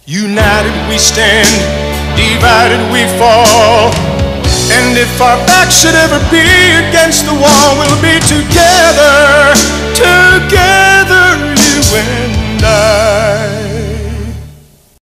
United we stand, divided we fall. And if our backs should ever be against the wall, we'll be together.